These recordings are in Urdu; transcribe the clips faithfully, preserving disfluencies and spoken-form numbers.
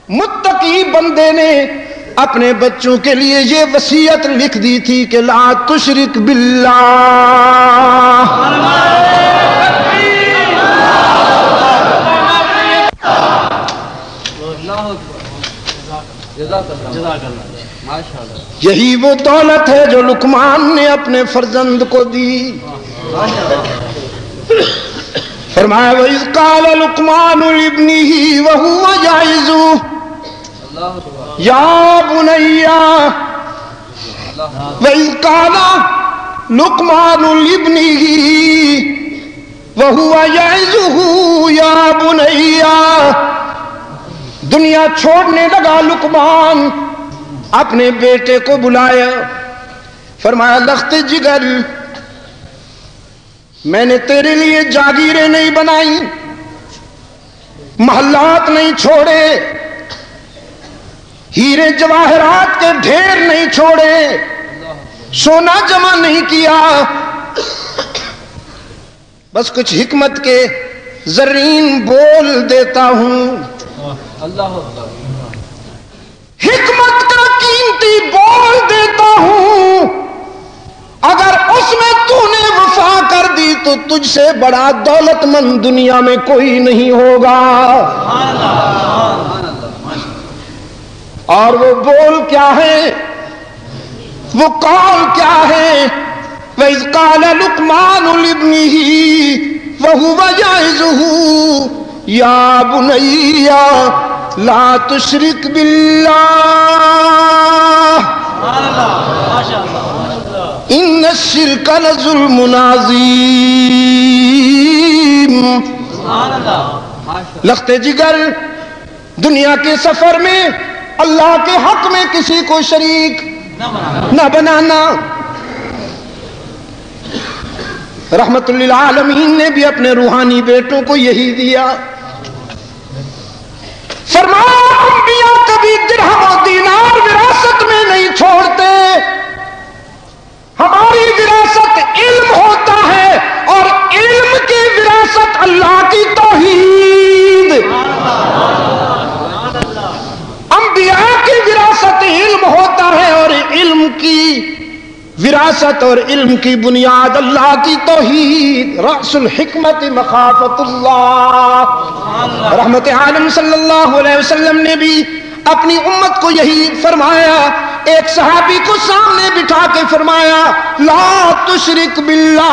متقی بندے نے اپنے بچوں کے لیے یہ وصیت لکھ دی تھی کہ لا تشرک باللہ. یہی وہ دولت ہے جو لقمان نے اپنے فرزند کو دی. فرمایا وَإِذْ قَالَ لُقْمَانُ لِابْنِهِ وَهُوَ يَعِظُهُ يَا بُنَيَّ وَإِذْ قَالَ لُقْمَانُ لِابْنِهِ وَهُوَ يَعِظُهُ يَا بُنَيَّ. دنیا چھوڑنے لگا لقمان، اپنے بیٹے کو بلایا، فرمایا لخت جگر میں نے تیرے لیے جاگیریں نہیں بنائی، محلات نہیں چھوڑے، ہیرے جواہرات کے ڈھیر نہیں چھوڑے، سونا جمع نہیں کیا، بس کچھ حکمت کے زرین بول دیتا ہوں. حکمت کا قیمتی بول دیتا ہوں، اگر اس میں تو نے وفا کر دی تو تجھ سے بڑا دولت مند دنیا میں کوئی نہیں ہوگا. اور وہ بول کیا ہے، وہ قول کیا ہے؟ وَإِذْ قَالَ لُقْمَانُ لِابْنِهِ وَهُوَ يَعِظُهُ يَا بُنَيَّ لَا تُشْرِكْ بِاللَّهِ إِنَّ الشِّرْكَ لَظُلْمٌ عَظِيمٌ. لخت جگر دنیا کے سفر میں اللہ کے حق میں کسی کو شریک نہ بنانا. رحمت للعالمین نے بھی اپنے روحانی بیٹوں کو یہی دیا. فرمایا انبیاء کبھی درہم و دینار وراثت میں نہیں چھوڑتے، ہماری وراثت علم ہوتا ہے، اور علم کی وراثت اللہ کی توحید. انبیاء کی وراثت علم ہوتا ہے، اور علم کی وراثت اور علم کی بنیاد اللہ کی توحید. رأس الحکمت مخافت اللہ. رحمت عالم صلی اللہ علیہ وسلم نے بھی اپنی امت کو یہی فرمایا. ایک صحابی کو سامنے بٹھا کے فرمایا لا تشرک باللہ،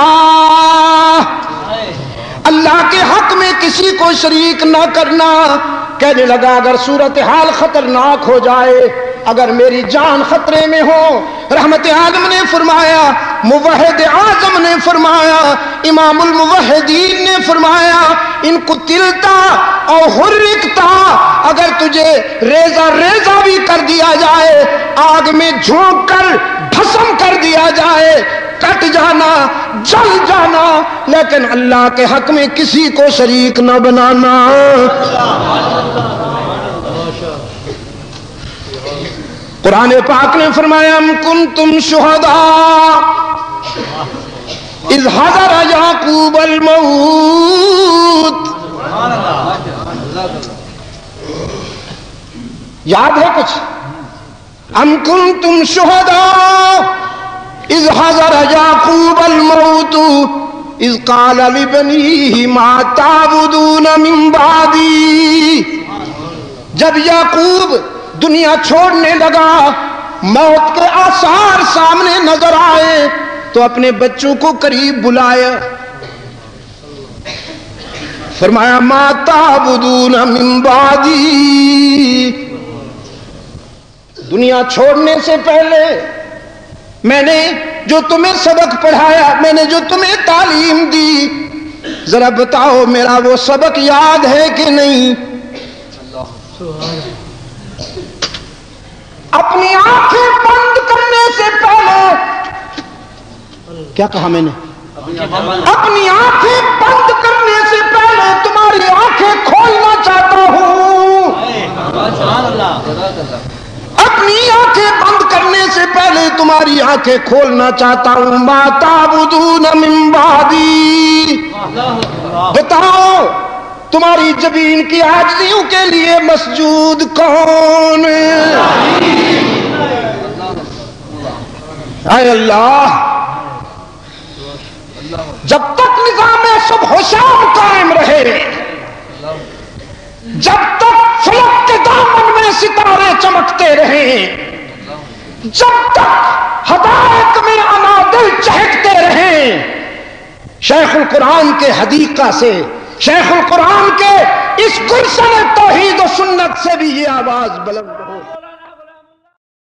اللہ کے حق میں کسی کو شریک نہ کرنا. کہنے لگا اگر صورتحال خطرناک ہو جائے، اگر میری جان خطرے میں ہو. رحمت عالم نے فرمایا، موحد اعظم نے فرمایا، امام الموحدین نے فرمایا ان کو تلتا اور حرکتا، اگر تجھے ریزہ ریزہ بھی کر دیا جائے، آگ میں جھونک کر بھسم کر دیا جائے، کٹ جانا، جل جانا، لیکن اللہ کے حق میں کسی کو شریک نہ بنانا. قرآن پاک نے فرمایا ام کنتم شہداء اذ حضر یعقوب الموت. یاد ہے کچھ؟ ام کنتم شہداء اذ حضر یعقوب الموت اذ قال لبنیہ ما تعبدون من بعدی. جب یعقوب دنیا چھوڑنے لگا، موت کے آثار سامنے نظر آئے تو اپنے بچوں کو قریب بلایا، فرمایا ما تعبدون من بعدی. دنیا چھوڑنے سے پہلے میں نے جو تمہیں سبق پڑھایا، میں نے جو تمہیں تعلیم دی، ذرا بتاؤ میرا وہ سبق یاد ہے کہ نہیں؟ اپنی آنکھیں بند کرنے سے پہلے، کیا کہا میں نے؟ اپنی آنکھیں بند کرنے سے پہلے تمہاری آنکھیں کھولنا چاہتا ہوں. اپنی آنکھیں بند کرنے سے پہلے تمہاری آنکھیں کھولنا چاہتا ہوں. ما تعبدون من بعدی، بتاؤ تمہاری جبین کی عاجزیوں کے لیے مسجود کون؟ اے اللہ، جب تک نظام صبح و شام قائم رہے، جب تک فلک کے دامن میں ستارے چمکتے رہیں، جب تک حدائق میں انادل چہکتے رہیں، شیخ القرآن کے حدیقہ سے، شیخ القرآن کے اس گلشن توحید و سنت سے بھی یہ آواز بلند